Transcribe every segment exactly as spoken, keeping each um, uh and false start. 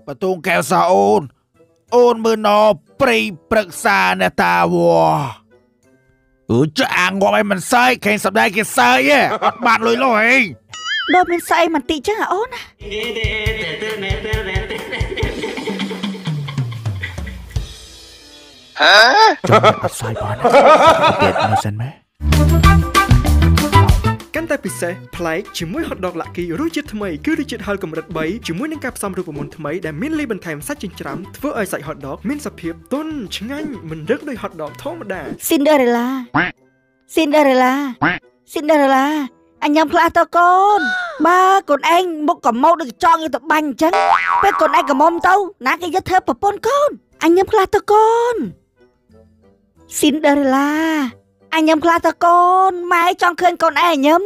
ประตูแก้วสาโอนโอนมือนอปรีปรึกษาเนตาวัวเออจะอ่างว่าไอ้มันใส่แข่งสัปดาห์กี่ใส่เย่อัดบาดเลยเลยโดนมันใส่มันตีจังอ่ะโอนนะฮะจงอัดใส่บอลเด็ดมาเซนไหมកាន់តែពិសេសប្លែកជាមួយ hot dog លាក់គីរសជាតិថ្មីគឺរសជាតិហឹរកម្រិតបីជាមួយនឹងការផ្សំរូបមន្តថ្មីដែលមានលាយបន្ថែមសាច់ចិញ្ច្រាំធ្វើឲ្យសាច់ hot dog មានសភាពទន់ឆ្ងាញ់មិនរឹកដូច hot dog ធម្មតា Cinderella Cinderella Cinderella អញញ៉ាំផ្លាស់តើកូនបើកូនឯងមុខកម៉ោដូចចង់ទៅបាញ់អញ្ចឹងពេលកូនឯងកមុំទៅណាគេយកធ្វើប្រពន្ធកូនអញញ៉ាំផ្លាស់តើកូន Cinderellaអញញ៉ាំផ្លាស់តើកូនម៉ែចង់ឃើញកូនឯងញ៉ាំ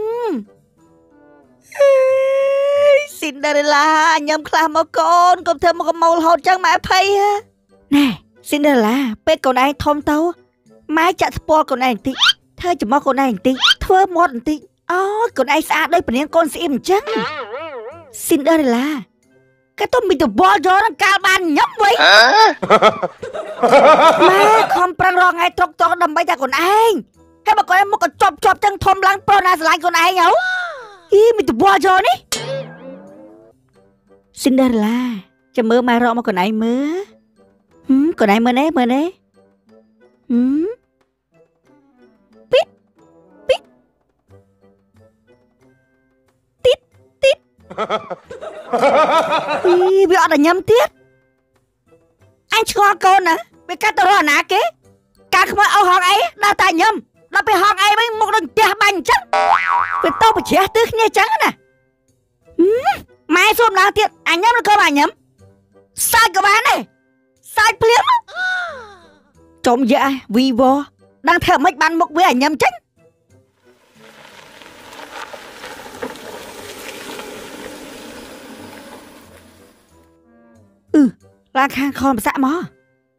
Cinderella អញញ៉ាំខ្លះមកកូនកុំធ្វើមកកមោលហូតចឹងម៉ែអភ័យណែ Cinderella ពេលកូនឯងធំទៅម៉ែចាក់ស្ពាល់កូនឯងបន្តិចធ្វើចំមកកូនឯងបន្តិចធ្វើមាត់បន្តិចអូកូនឯងស្អាតដូចពនាងកូនស្អៀមអញ្ចឹង Cinderella ក៏ទៅមីទៅបលយកនឹងកាលបានញ៉ាំវិញម៉ែខំប្រឹងរកថ្ងៃត្រុកតកដើម្បីតែកូនឯងហើយបើកូនឯងមកក៏ជាប់ជាប់ចឹងធំឡើងប្រុសណាស្រឡាញ់កូនឯងហ៎អីមីទៅបលយកនេះ Cinderella ចាំមើលម៉ែរកមកកូនឯងមើលហឹមកូនឯងមើលនេះមើលនេះហឹមពីពីទីតទីតអីវាអត់ញ៉ាំទៀតអញឆ្ងល់កូនណាវាកាត់ទៅរកណាគេការខ្មោចអោហងអីដល់តែញ៉ាំដល់ពេលហងអីវិញមកដូចផ្ទះបាញ់អញ្ចឹងវាទៅប្រជ្រះទិសគ្នាអញ្ចឹងណាម៉ែសុំឡើងទៀតអញញ៉ាំឬក៏មិនញ៉ាំសាច់ក៏បានដែរសាច់ភ្លាមចុំយ៉ាវីវ៉ដឹងធ្វើម៉េចបានមុខវាអញញ៉ាំចឹងអឺឡើងខាងខនប្រសាក់មក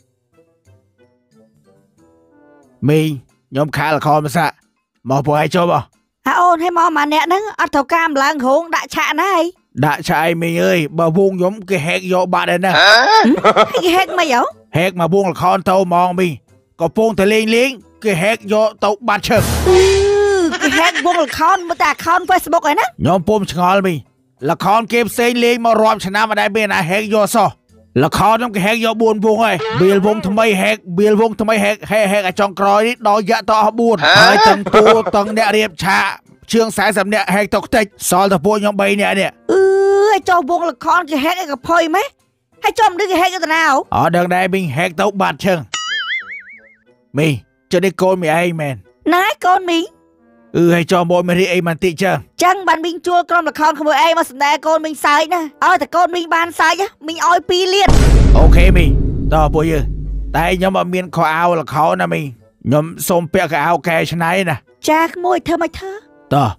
មីខ្ញុំខាលខនប្រសាក់មកពួកឯងចូលមកអាអូនឲ្យមកម៉ាអ្នកហ្នឹងអត់ត្រូវការម្លងរោងដាក់ឆាកណាហើយដាក់ឆាយមីងអើយបើវងខ្ញុំគេហែកយកបាត់ហើយណាគេហែកមិនយោហែកមកវងលខនទៅហ្មងមីកំពុងតែលេងលេងគេហែកយកទៅបាត់ឈឹកគេហែកវងលខនមើលតែ account Facebook ហើយណាខ្ញុំពុំឆ្ងល់មីលខនគេផ្សេងលេងមករាប់ឆ្នាំអត់ដែរមានណាហែកយកសោះលខនខ្ញុំគេហែកយកបួនវងហើយបៀលវងថ្មីហែកបៀលវងថ្មីហែកហែកហែកអាចចុងក្រោយនេះដល់យកទៅអស់បួនហើយទាំងតួទាំងអ្នករៀបឆាកជឿងខ្សែសម្នាក់ហែកទៅខ្ទេចសល់តែពួកខ្ញុំបីនាក់នេះអឺឲ្យចូលវងលខនគេហែកឲ្យកផុយម៉េះហើយចំនេះគេហែកទៅណាអត់ដឹងដែរមីងហែកទៅបាត់ឈឹងមីចុះនេះកូនមីឯងមែនណាយកូនមីអឺឲ្យចូលមកមេរីអីមិនតិចចឹងចឹងបានមីងជួលក្រុមលខនក្មួយអីមកសម្ដែងកូនមីងសើចណាឲ្យតែកូនមីងបានសើចមីងឲ្យពីរលានអូខេមីតើពួកយើងតែខ្ញុំអត់មានខោអាវលខោណាមីខ្ញុំសូមពាក់ខោអាវកែច្នៃណាចាក្មួយធ្វើមិនធ្វើតើ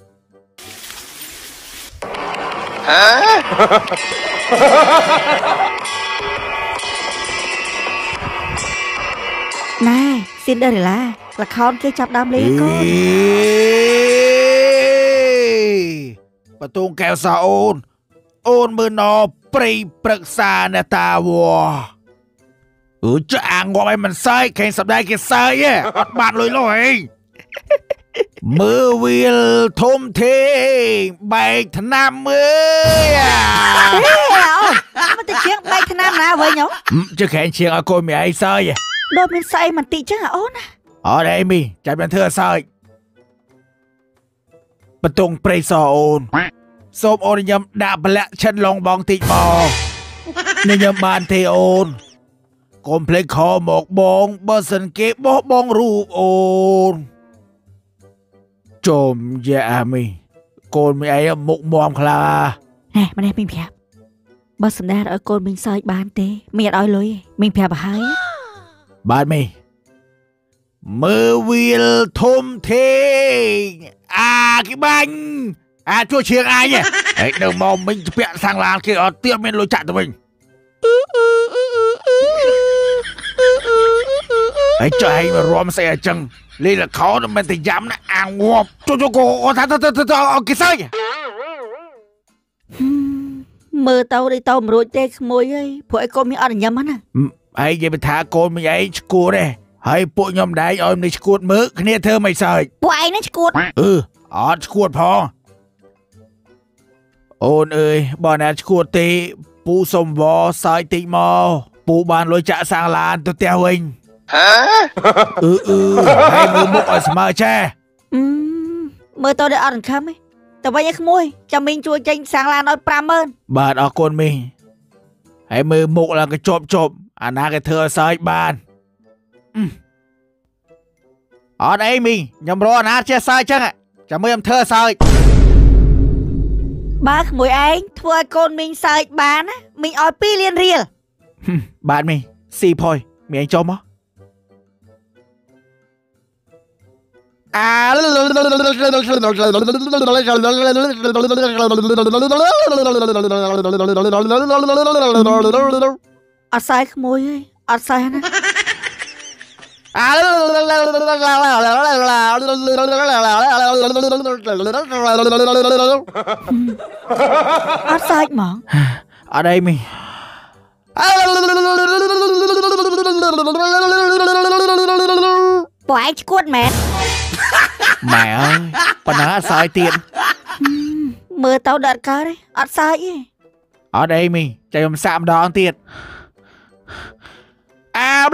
ហ៎ណែ Cinderella លខោនគេចាប់ដើមលេងកូនប្រទូកែវសាអូនអូនមើលណប្រីប្រឹក្សាเนตาวัวអឺចាអាងងឲ្យមិនសើចខែងសម្ដែងគេសើចអត់បានលុយលុយមើលវាលធំធេងបែកថ្នាំមើលអូមកទៅជាងបែកថ្នាំណាវិញហ៎ជិះខែងជាងឲ្យកូនមីឯងសើចដូចមានស្អីមិនតិចចឹងអូនណាអត់អីមីចាំបានធ្វើសើចបន្ទងព្រៃសអូនសូមអូនញ៉ាំដាក់ប្រឡាក់ឈិនឡងបងតិចមកញ៉ាំបានទេអូនកុំភ្លេចខមកបងបើសិនគេបោះបងរូបអូនចុំយ៉ាមីកូនមីអីមុខមាំខ្លាណែម្នេះមីប្រាប់បើសម្ដែងឲ្យកូនមីសើចបានទេមីអត់ឲ្យលុយមីប្រាប់ឲ្យបាទមីមើលវាលធំធេងអាគេបាញ់អាជួយឈៀងអាយហេនៅមកមិញពាក់សាំងឡានគេអត់ទៀតមានលុយចាក់ទៅវិញហើយចុះឲ្យមករំស្អីអញ្ចឹងលេងល្ខោនមិនតែយ៉ាំណាអាងាប់ជួយកូថាទៅទៅគេសើច mơ tao đi tao mà rồi tê môi ấy phụ con mi ăn nhầm á ai vậy mà thả con mình ấy cua đây hay phụ nhom đáy ôm đi cua mớ cái này thơ mày sợi phụ ai nó cua ừ ở cua pho ôn ơi bọn anh cua tê phụ sông vò sợi tị mò phụ bàn lôi chạ sang lan tôi teo hình hả ừ ừ hay mơ mốc ở smart che mơ tao để ăn khám ấy tao vay nhắc môi cho mình chua chanh sang lan nói pram ơn bạn ở con mình hãy mơ mộ là cái trộm trộm à na cái thưa sợi bàn ở đây mình nhầm rõ na che sai chăng ạ chả mới em thưa sợi bác mùi anh thua con mình sợi bán á mình ở pi liên riêng bạn mình xì phôi mình anh cho mó à ở sai môi ấy ở sai nè ở sai mỏng ở đây mình bỏ anh cốt mẹ mẹ ơi bà nói sai tiền mơ tao đợt cá đấy ở sai ở đây mình chạy ông sạm đó ăn tiền à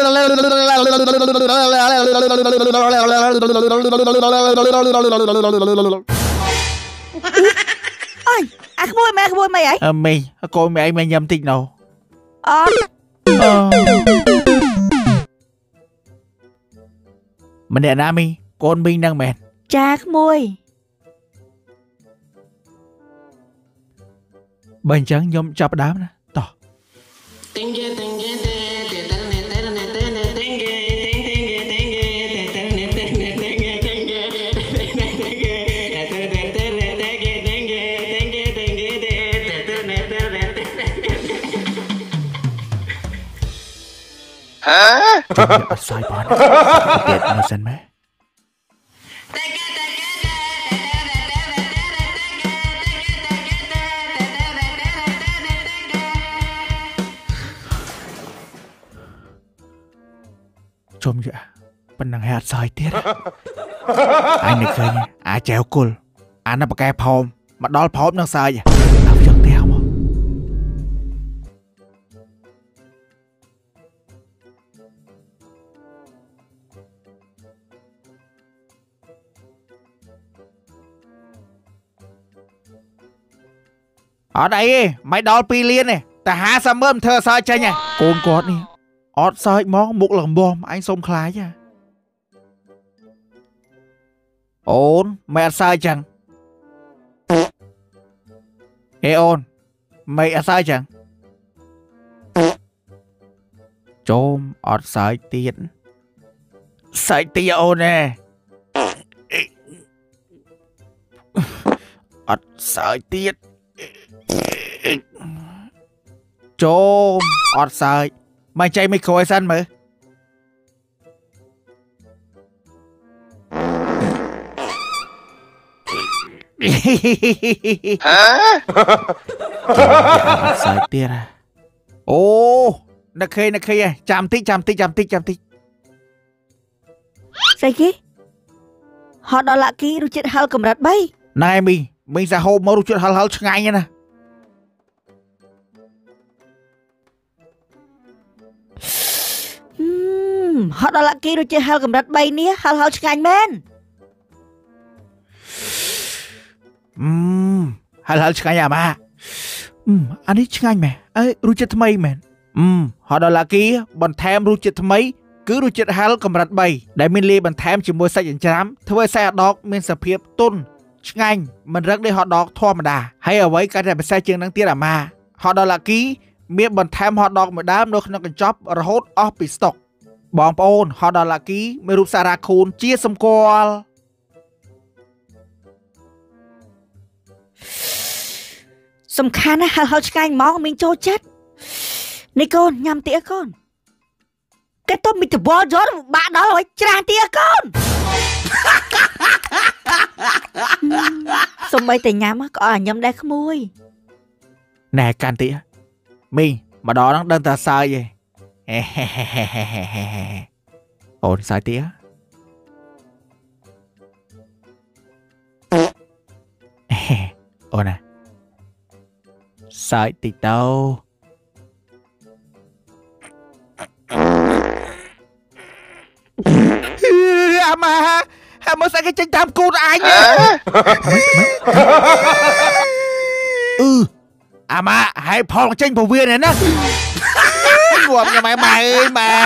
ôi à môi mẹ môi mày ấy à, mình cô mẹ mày nhầm tình nào ờ mình để nam mi con mình đang mệt cha môi bên trắng nhôm chọc đám nè tỏ hả sai bán tiền nó xin mấy chôm vậy bên đằng hạt soi tiết anh này khơi nha à treo cùl anh nó bạc cái phom mà đó phom nó sai vậy tao chẳng theo mà ở đây mày đo pi liên này ta há sao mơm thơ sai chơi nha côn cọt đi ọt sai món một lần bom anh xông khai nha ôn mày sai chẳng ê ôn mày sai chẳng chôm ọt sai tiền sai tiền ôn nè ọt sai tiền chôm ọt sai mày chạy mày khôi săn mà hả sai tiền à ô nó khê nó khê à chạm tích chạm tích chạm tích chạm tích sai kia họ đó là kia rồi chết hal cầm rạt bay này mình mình ra hôm mới rồi chuyện hal hal ngay nha nè họ đã là kia rồi chơi hal cầm rạt bay nia hal hal chăng men um hal hal chăng à mà um anh ấy chăng mẹ ấy rồi chơi thay mẹ um họ đã là kia bọn tham rồi chơi thay cứ rồi chơi hal cầm rạt bay để mình li bọn tham chỉ mua sai chẳng chám thôi sai đọc mình sẽ phiệp tôn chăng mình rất để họ đọc thua mà đà hay ở với cái này sai chương đáng tiếc là mà họ đã là ký miệng bọn tham họ đọc mà đám nó không cần chop rồi hốt off bị stock bọn ôn họ đã là ký mê rụp xa ra khôn chia xâm qua xâm khăn á hal hal chăng mong mình cho chết này con nhầm tía con cái tôm mình từ bò gió bạn đó rồi trả tía con xông bay tại nhà mà có ở nhầm đây không mui nè can tía mi mà đó nó đơn ta sai vậy ổn sai tía ổn à sai tí đâu à mà à mà sao cái chân tam cút anh ừ à mà hãy phong tranh phổ viên này nè buồn nhà mày mày ơi mà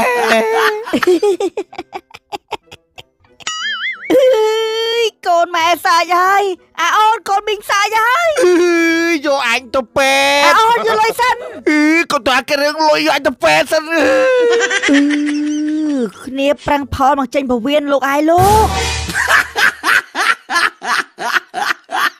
con mẹ xa vậy à ôn con mình xa vậy vô anh tao pet à ôn vô lôi sân con toàn cái rừng lôi vô anh tao pet sân គ្នាប្រាំងផលមកចេញពវៀនលោកអាយលោក